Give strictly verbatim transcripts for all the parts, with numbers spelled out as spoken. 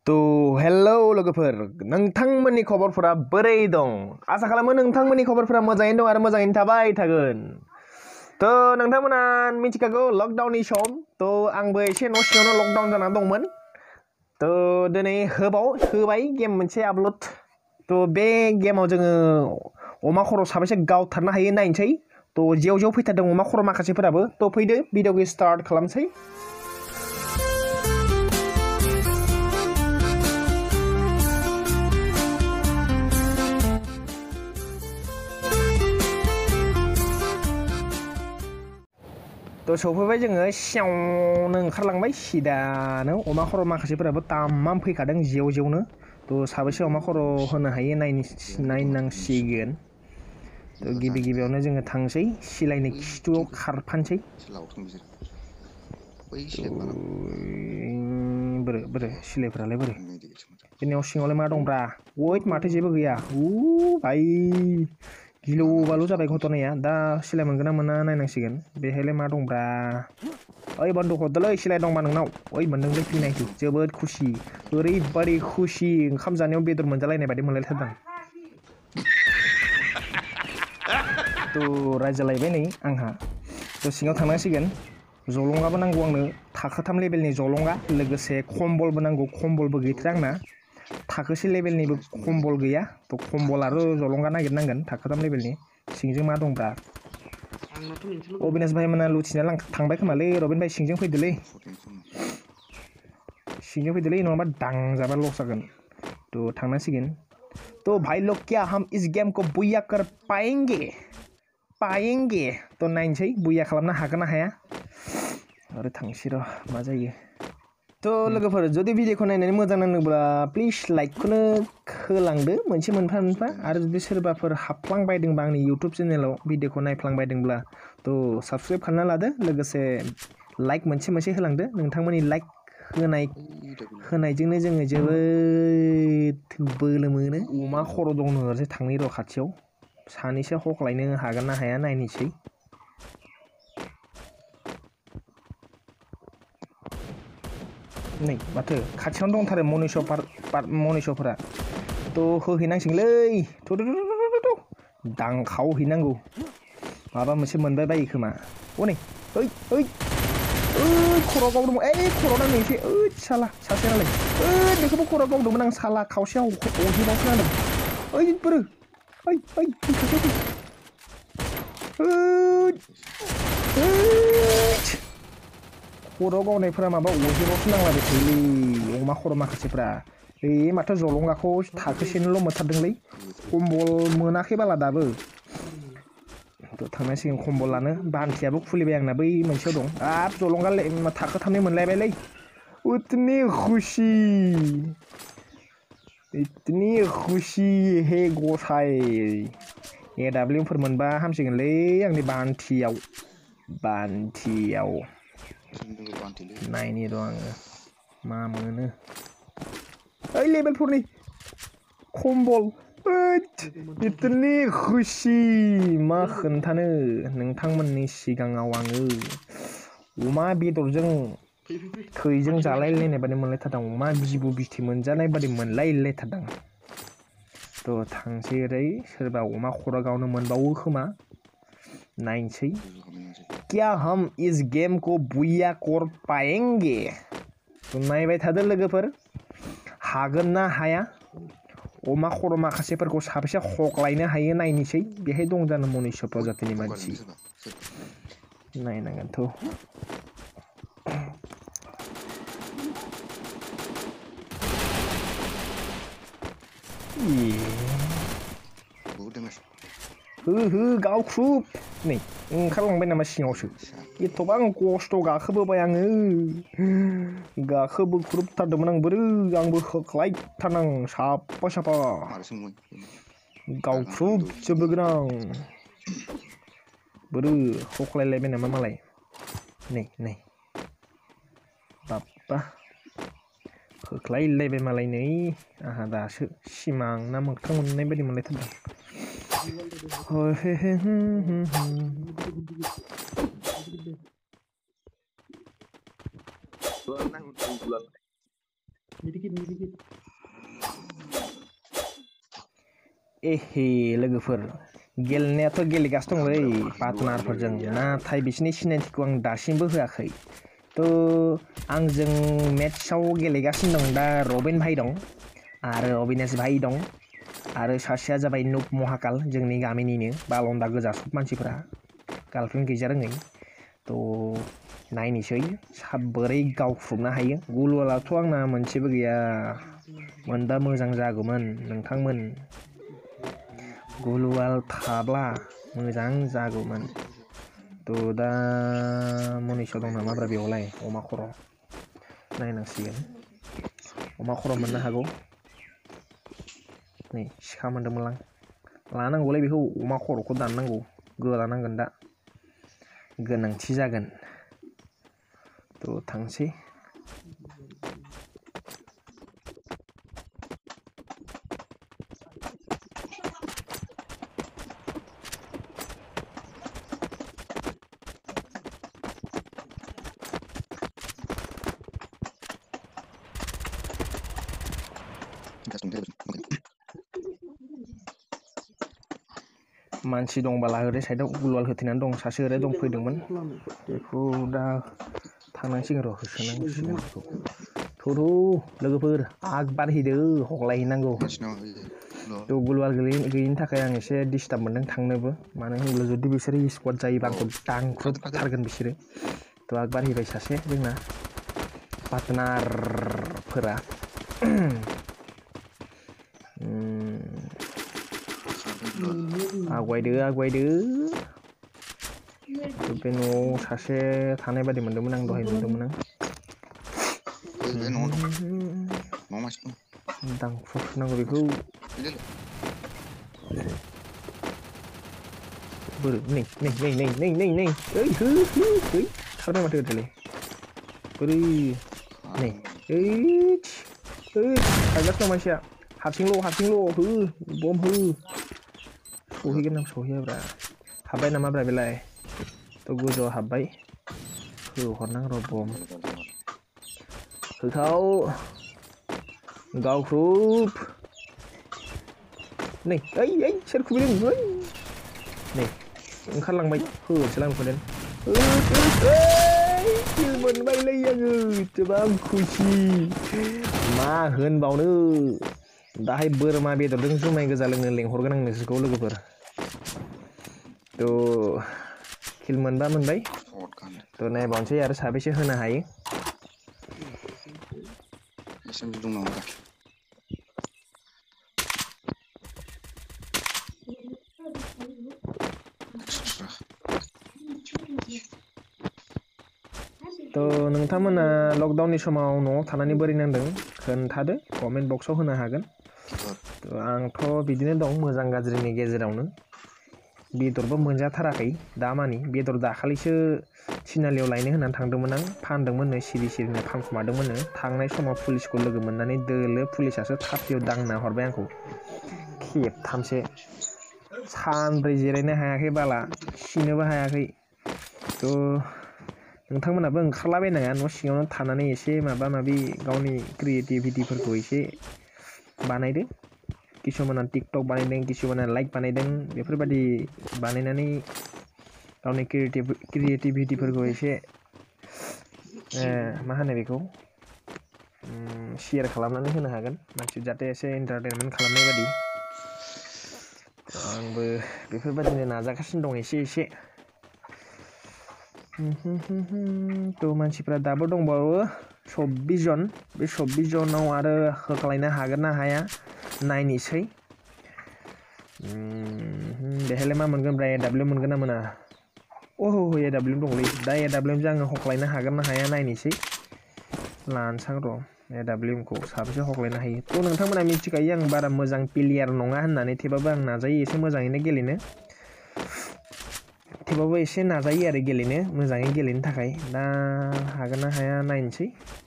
Tuh, hello लोगोफोर नोंथांमोननि खबरफोरा बोरै दं आसा खालामो नोंथांमोननि खबरफोरा मोजाङैनो दं आरो मोजाङैनो थाबाय थागोन थ' नोंथांमोना मिथिखागौ लकडाउननि सम थ' आंबो एसे न' सिङावनो लकडाउन जानानै दंमोन थ' दिनै होबाव होबाय गेम मोनसे आपल'ड थ' बे गेमाव जोङो अमा खर' साबेसे गावथारनो हायो नायनोसै थ' जेव जेव फैथारदों अमा खर' माखासेफोराबो थ' फैदो भिडिअखौ स्टार्ट खालामसै थ' सौफैबाय जोङो सियावनो ओंखारलांबाय सिदानो अमा खर' माखासेफोराबो तामाम फैखादों जेव जेवनो थ' साबेसे अमा खर' होनो हायो नायनांसिगोन थ' गिबि गिबियावनो जोङो थांसै सिलायनि खिथुआव खारफानोसै बोरो बोरो सिलायफ्रालाय बोरो बे न' सिङावलाय मा दंब्रा वैट माथो जेबो गैया उ भाई गिलु बालु जाबाय घटनाया दा सिलाय मोनगोन ना मोना नायनांसिगोन बेहायलाय मा दंब्रा ओइ बन्द' हरदोलै सिलाय दंबा नोंनाव ओइ मोनदोंलै फैनायखौ जोबोद खुसि ओरैबादि खुसि ओंखाम जानायाव बेदर मोनजालायनाय बायदि मोनलायथारदां थ' रायजालायबाय नै आंहा थ' सिङाव थांनांसिगोन जलंगाबो नांगौ आंनो थाखोथाम लेभेलनि जलंगा लोगोसे खम्बलबो नांगौ खम्बलबो गैथारा आंना थाखोसे लेभेलनिबो खम्बल गैया थ' खम्बल आरो जलंगा नागिरनांगोन थाखोथाम लेभेलनि सिंजों मा दंब्रा अबिनाश भाइ मोना लुथिना लां थांबाय खोमालै रबिन भाइ सिंजों फैदोलै सिंजों फैदोलै नङाबा दांजाबा लस जागोन थ' थांनांसिगोन तो भाई लोग क्या हम इस गेम को बुया कर पाएंगे पाएंगे तो नायनोसै बुया खालामनो हागोन ना हाया आरो थांसै र' मा जायो थ' लोगोफोर जुदि भिडिअखौ नायनानै मोजां नाङोब्ला प्लिज लाइकखौनो होलांदो मोनसे मोनफा मोनफा आरो जुदि सोरबाफोर हाबफ्लांबायदोंबा आंनि इउटुब चेनेलाव भिडिअखौ नायफ्लांबायदोंब्ला थ' साबस्क्राइब खालामना लादो लोगोसे लाइक मोनसे मोनसे होलांदो नोंथांमोननि लाइक होनाय होनायजोंनो जोङो जोबोद बोलो मोनो अमा खर' दंनो ओरैजाय थांनि र' खाथियाव सानैसो हख्लायनो हागोन ना हाया नायनोसै नै माथो खाथियावनो दंथारो मनिस' पार मनिस'फोरा थ' होहैनांसिगोनलै थ' थ' दांखावहैनांगौ माबा मोनसे मोनबाय बायो खोमा अ नै ओइ ओइ ओइ खर'आव गावदोंमोन ओइ खर'आव नांनो एसे ओइ साला सासे नालाय ओइ बेखौबो खर'आव गावदोंमोन आं साला खावसेयाव अहेबावसो नांदों ओइ बोरो ओइ ओइ खाथियाव फै खर'आव गावनायफोरा माबा अहेबावसो नांलाबाय थायोलै अमा खर' माखासेफ्रा ओइ माथो जलंगाखौ थाखोसेनिल' मोनथारदोंलै खम्बल मोनाखै बाला दाबो थांनांसिगोन खम्बल लानो बान्थियाबो खुलिबाय आंना बै मोनसेयाव दं आरो जलंगा थाखोथामनि मोनलायबायलै इतनी खुसि इतनी खुसि हे गसाय ए डाब्लिउफोर मोनबा हामसिगोनलै आंनि बान्थियाव बान्थियाव नायनि र' आङो मा मोनो ओइ लेभेल फरनि खम्बल इतनी खुसि मा खोन्थानो नोंथांमोननि सिगाङाव आङो अमा बेदरजों थैजों जालायलायनाय बादि मोनलायथारदां अमा बिबु बिथै मोनजानाय बादि मोनलायलायथारदां थ' थांसै ओरै सोरबा अमा खर' गावनो मोनबावो खोमा नायनोसै क्या हम इस गेम को बुया कर पाएंगे नायबाय थादो लोगोफोर हागोन ना हाया अमा खर' माखासेफोरखौ साबेसे हख्लायनो हायो नायनोसै बेहाय दं जानो मनिस प्रजातिनि मानसि नायनांगोनथ' हो हो गावख्रुब नै ओंखारलांबाय नामा सिङावसो एथ'बां खस्थ' गाखोबोबाय आङो गाखोबोख्रुबथारदोंमोन आं बोरो आंबो होख्लायथारनां साफा साफा गावख्रुबजोबबोगोन आं बोरो हख्लायलायबाय नामा मालाय नै नै बाब्बा होख्लायलायबाय मालाय नै आंहा दासो सिमां ना मोगथां मोननाय बायदि मोनलायथारदों एहे लोगोफोर गेलेनायाथ' गेलेगासिनो दंलै पार्टनारफोरजों नाथाय बिसोरनि सिनायथिखौ आं दासिमबो होआखै थ' आंजों मेट्सआव गेलेगासिनो दं दा रबिन भाई दं आरो अबिनाश भाई दं आरो सासेया जाबाय नुब महाकाल जोंनि गामिनिनो बालन्दा गोजा सब मानसिफोरा गार्लफ्रेन्ड गैजा रोङै थ' नायनोसै साबोरै गावख्रुबनो हायो गुलुवालाथ' आंना मोनसेबो गैया मोनबा मोजां जागौमोन नोंथांमोन गुलुवाल थाब्ला मोजां जागौमोन थ' दा मनिसाव दं नामाब्रा बेयावलाय अमा खर' नायनांसिगोन अमा खर' मोननो हागौ नै सिखा मोन्दोंमोनलां लानांगौलै बेखौ अमा खर'खौ दाननांगौ गोदानांगोन दा गोनांथि जागोन थ' थांसै मानसि दंबाला ओरै साइडआव गुलुवाल होथेनानै दं सासे ओरै दं फैदोंमोन बेखौ दा थांनांसिगोन र' होसोनांसिगोन बेखौ थौ लोगोफोर आग बारहैदो हग्लायहैनांगौ थ' गुलुवाल गैयिनि थाखाय आं एसे डिस्टार्ब मोन्दों थांनोबो मानो होनोब्ला जुदि बिसोरो स्क्वाड जायोबा आंखौ दांख्रुबथारगोन बिसोरो थ' आग बारहैबाय सासे जोंना पार्टनारफोरा आवगायदो आवगायदो बे न'आव सासे थानाय बादि मोन्दोंमोन आं दहाय नुदोंमोन आं दांख्रुबनांगौ बेखौ बोरो नै नै नै नै नै नै नै ओइ हो हो ओइ खारबाय माथो ओरैलाय बोरै नै ओइच ओइच खारगासिनो दं मानसिया हारसिंल' हारसिंल' हो बम हो सहैगोन ना सहैयाब्रा हाब्बाय नामाब्रा बेलाय थ' गोजौआव हाब्बाय होहरनां र' बम होखाव गावख्रुब नै ओइ ओइ सोर खुबैदों ओइ नै ओंखारलांबाय होसोलांफोरदों किल मोनबायलै आङो गोबां खुसि मा होनबावनो दाहाय बोरमा बेदरजों जुमाय गोजा लोंनो लेंहरगोन आं नोंसोरखौ लोगोफोर थ' किल मोनबा मोनबाय थ' नायबावनोसै आरो साबेसे होनो हायो थ' नोंथांमोना लकडाउननि समाव न'आव थानानै बोरै नांदों खोन्थादो कमेन्ट बक्सआव होनो हागोन थ' आंथ' बिदिनो दं मोजां गाज्रिनि गेजेरावनो बेदरबो मोनजाथाराखै दामानि बेदर दाखालिसो थिनालियाव लायनो होननानै थांदोंमोन आं फानदोंमोननो सिरि सिरिनो फानखुमादोंमोननो थांनाय समाव पुलिसखौ लोगो मोननानै दोलो पुलिसासो थाफ्लियाव दांना हरबाय आंखौ खेबथामसो सानब्रै जिरायनो हायाखै बाला खिनोबो हायाखै थ' नोंथांमोनाबो ओंखारलाबायनाङा न' सिङावनो थानानै एसे माबा माबि गावनि क्रिएटिभिटिफोरखौ एसे बानायदो किसुमाना टिकटक बानायदों किसुमाना लाइक बानायदों बेफोरबायदि बानायनानै गावनि क्रिएटिभ क्रिएटिभिटिफोरखौ एसे मा होनो बेखौ शेयार खालामनानै होनो हागोन मानसि जाहाथे एसे एन्टारटेनमेन्ट खालामनाय बादि आंबो बेफोरबायदिनो नाजागासिनो दं एसे एसे थ' मानसिफ्रा दाबो दंबावो सब्बिस जन बे सब्बिस जनाव आरो होख्लायनो हागोन ना हाया नायनोसै बेहायलाय मा मोनगोन ब्रा ए डाब्लिउ मोनगोन ना मोना अह ए डाब्लिउ दंलै दा ए डाब्लिउजों आङो हख्लायनो हागोन ना हाया नायनोसै लानोसां र' ए डाब्लिउखौ साबेसे हख्लायनो हायो थ' नोंथांमोना मिथिखायो आं बारा मोजां प्लेयार नङा होननानै थेवबाबो आं नाजायो एसे मोजाङैनो गेलेनो थेवबाबो एसे नाजायो आरो गेलेनो मोजाङै गेलेनो थाखाय दा हागोन ना हाया नायनोसै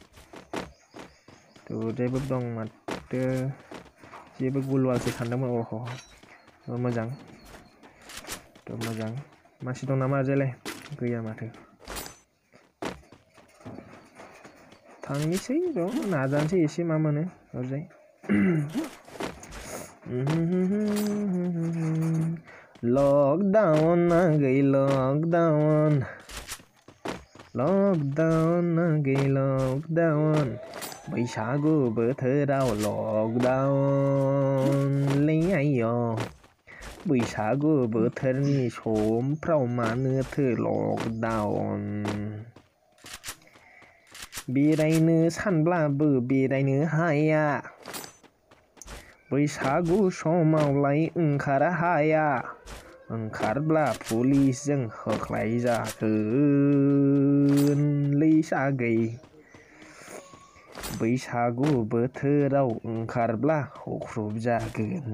थ' जेबो दं माथो जेबो गुलवालसो सानदोंमोन अह मोजां थ' मोजां मानसि दं नामा ओरैजायलाय गैया माथो थांनोसै र' नाजानोसै एसे मा मोनो ओरैजाय लकडाउन गै लकडाउन लकडाउन गै लकडाउन बैसागु बोथोराव लकडाउनलै आय' बैसागु बोथोरनि समफ्राव मानोथो लकडाउन बेरायनो सानब्लाबो बेरायनो हाया बैसागु समावलाय ओंखार हाया ओंखारब्ला पुलिसजों होख्राय जागोनलै सागै बैसागु बोथोराव ओंखारब्ला हख्रुब जागोन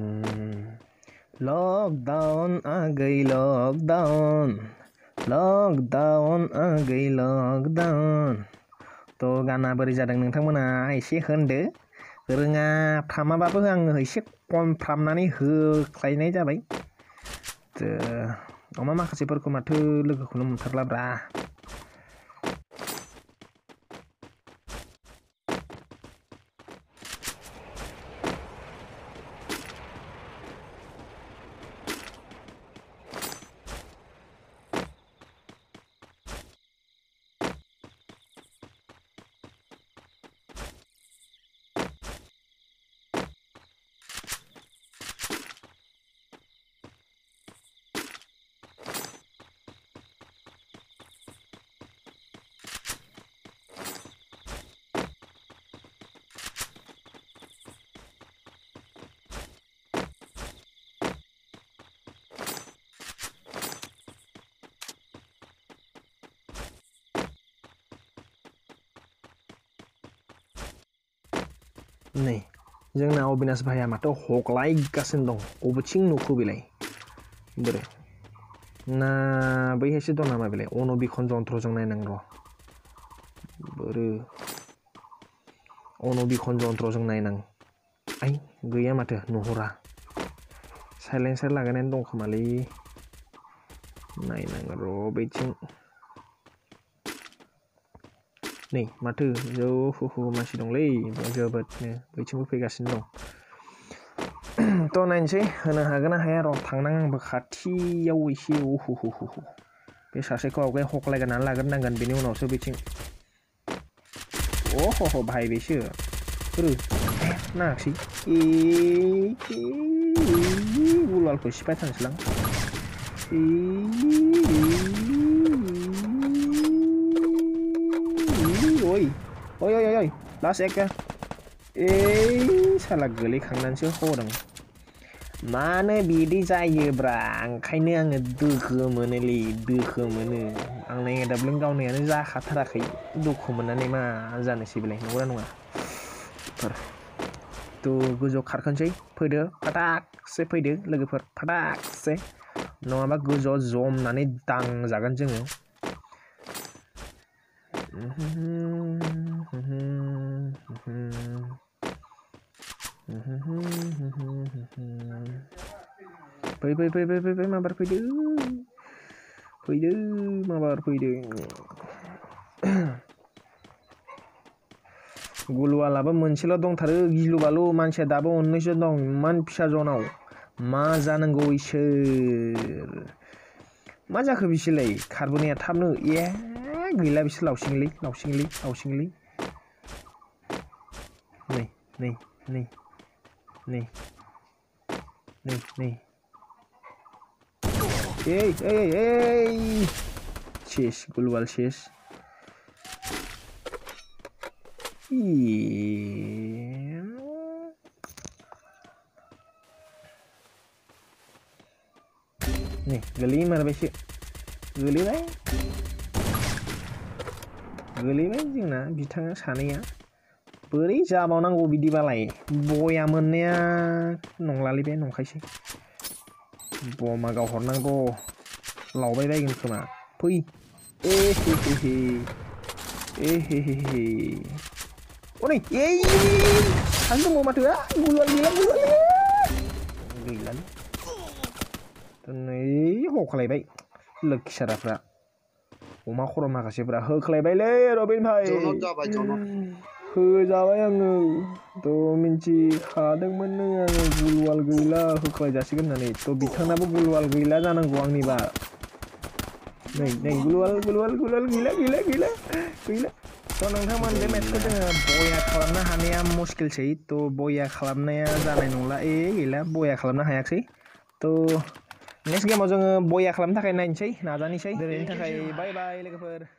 लकडाउन आगै लकडाउन लकडाउन आगै लकडाउन थ' गाना बोरै जादों नोंथांमोना एसे होनदो रोङा फ्रामाबाबो आङो एसे खनफ्रामनानै होख्लायनाय जाबाय अमा माखासेफोरखौ माथो लोगोखौनो मोनथारलाब्रा नै जोंना अबिनाश भाइया माथो हख्लायगासिनो दं बबेथिं नुखो बेलाय बोरो ना बैहायसो दं नामा बेलाय अनबिखन जन्त्रजों नायनां र' बोरो अनबिखन जन्त्रजों नायनां आइ गैया माथो नुहुरा साइलेन्सार लागायनानै दं खोमालै नायनां र' बैथिं नै माथो जौ हु हु मानसि दंलै जोबोदनो बैथिंबो फैगासिनो दं थ' नायनोसै होनो हागोन ना हाया र' थांनां आंबो खाथियाव एसे हु हु हु बे सासेखौ आवगाय हख्लायग्रोनानै लाग्रोनांगोन बेनि उनावसो बैथिं अ ह ह भाइ बेसो बोरो नाङाखिसै ए गुलालखौ सिफायथारनोसैलां ए ओइ ओइ ओइ ओइ लास्ट एक ए साला गोलैखांनानैसो होदों मानो बिदि जायोब्रा ओंखायनो आङो दुखु मोनोलै दुखु मोनो आंना एदाब्लों गावनायानो जाखाथाराखै दुखु मोननानै मा जानोसै बेलाय नंगौना नङा थ' गोजौआव खारखोनोसै फैदो फाटाकसे फैदो लोगोफोर फाटाकसे नङाबा गोजौआव जमनानै दांजागोन जोङो फै फै फै फै फै फै माबार फैदो फैदो माबार फैदो गुलुवालाबो मोनसेल' दंथारो गिलु बालु मानसिया दाबो उन्नैसो दं इमान फिसा जनाव मा जानांगौ इसोर मा जाखो बिसोरलाय खारबोनाया थाबनो ए गैला बिसोर लावसिंलै लावसिंलै लावसिंलै नै नै नै नै नै नै এই এই এই শেষ গুলবাল শেষ नै गोलैमारबायसो गोलैबाय गोलैबाय जोंना बिथाङा सानैया बोरै जाबावनांगौ बिदिबालाय बया मोननाया नंलालै बे नंखायसै बमा गावहरनांगौ लावबाय बायगोन खोमा फै ए हे हे हे ए हे हे हे अनै ए आं दङ माथो गुलुवाल गैला गुलुवाल गैलालै नै हखालायबाय लोखि साराफ्रा अमा खर' माखासेफ्रा होख्लायबायलै रबिन भाई जनक जाबाय जनक होजाबाय आङो थ' मिन्थिखादोंमोन नों आङो गुलवाल गैला होख्लाय जासिगोन होननानै थ' बिथांनाबो गुलवाल गैला जानांगौ आंनिबा नै नै गुलवाल गुलवाल गुलवाल गैला गैला गैला गैला थ' नोंथांमोन बे मेट्चखौ जोङो बया खालामनो हानाया मुस्किलसै थ' बया खालामनाया जानाय नंला ए गैला बया खालामनो हायाखसै थ' नेक्स्ट गेमाव जोङो बया खालामनो थाखाय नायनोसै नाजानोसै दिनैनि थाखाय बाय बाय लोगोफोर